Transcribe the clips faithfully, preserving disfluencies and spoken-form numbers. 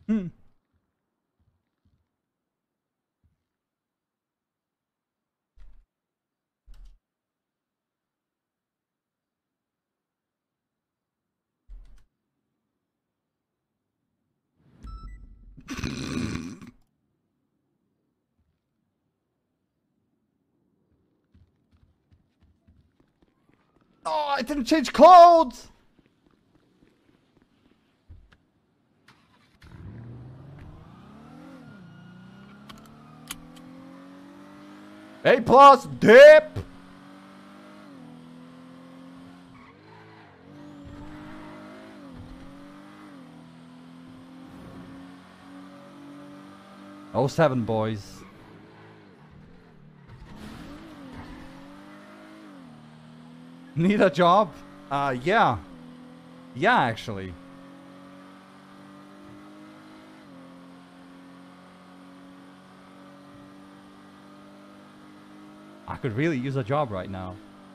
Hmm. Oh, I didn't change clothes! A plus, dip! Oh seven, boys. Need a job? Uh, yeah. Yeah, actually. I could really use a job right now.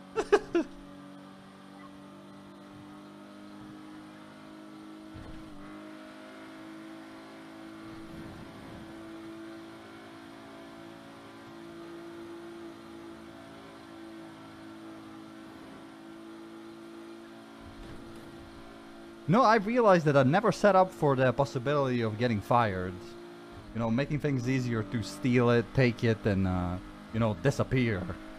No, I realized that I never set up for the possibility of getting fired. You know, making things easier to steal it, take it, and, uh, you know, disappear.